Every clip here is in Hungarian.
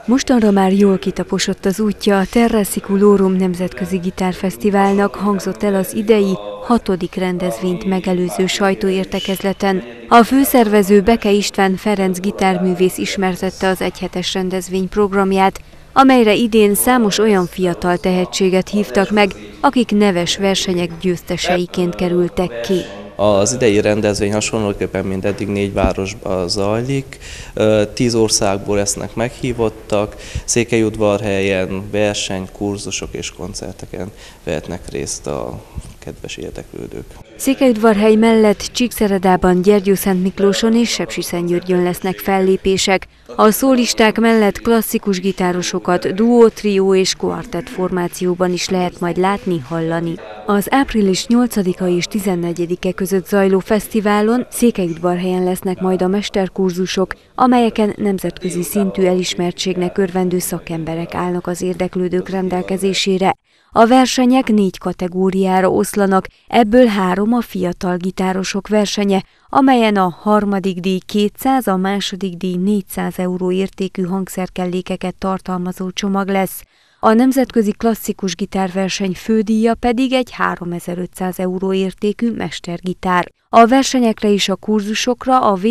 Mostanra már jól kitaposott az útja a Terra Siculorum nemzetközi gitárfesztiválnak, hangzott el az idei 6. rendezvényt megelőző sajtóértekezleten. A főszervező Beke István Ferenc gitárművész ismertette az egyhetes rendezvény programját, amelyre idén számos olyan fiatal tehetséget hívtak meg, akik neves versenyek győzteseiként kerültek ki. Az idei rendezvény hasonlóképpen, mint eddig 4 városban zajlik, 10 országból lesznek meghívottak, Székelyudvarhelyen verseny, kurzusok és koncerteken vehetnek részt a kedves érdeklődők. Székelyudvarhely mellett Csíkszeredában, Gyergyószentmiklóson és Sepsiszentgyörgyön lesznek fellépések. A szólisták mellett klasszikus gitárosokat duó, trió és kvartett formációban is lehet majd látni, hallani. Az április 8-a és 14-e között zajló fesztiválon Székelyudvarhelyen lesznek majd a mesterkurzusok, amelyeken nemzetközi szintű elismertségnek örvendő szakemberek állnak az érdeklődők rendelkezésére. A versenyek 4 kategóriára oszlanak, ebből 3 a fiatal gitárosok versenye, amelyen a harmadik díj 200, a második díj 400 euró értékű hangszerkellékeket tartalmazó csomag lesz. A nemzetközi klasszikus gitárverseny fődíja pedig egy 3500 euró értékű mestergitár. A versenyekre és a kurzusokra a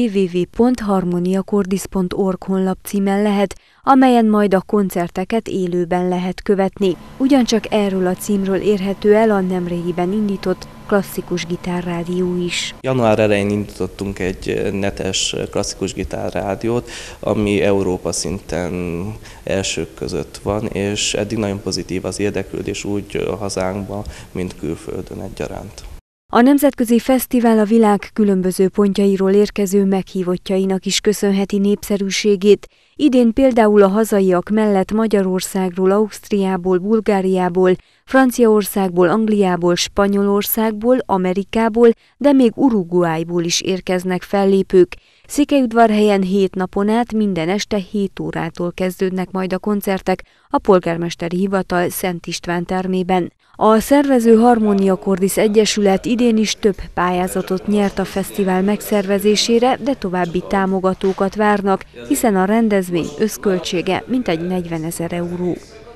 www.harmoniacordis.org honlap címen lehet, amelyen majd a koncerteket élőben lehet követni. Ugyancsak erről a címről érhető el a nemrégiben indított klasszikus gitárrádió is. Január elején indítottunk egy netes klasszikus gitárrádiót, ami Európa szinten elsők között van, és eddig nagyon pozitív az érdeklődés úgy a hazánkban, mint külföldön egyaránt. A nemzetközi fesztivál a világ különböző pontjairól érkező meghívottjainak is köszönheti népszerűségét. Idén például a hazaiak mellett Magyarországról, Ausztriából, Bulgáriából, Franciaországból, Angliából, Spanyolországból, Amerikából, de még Uruguayból is érkeznek fellépők. Székelyudvarhelyen 7 napon át minden este 7 órától kezdődnek majd a koncertek a polgármesteri hivatal Szent István termében. A szervező Harmonia Cordis Egyesület idén is több pályázatot nyert a fesztivál megszervezésére, de további támogatókat várnak, hiszen a rendezvény összköltsége mintegy 40 000 euró.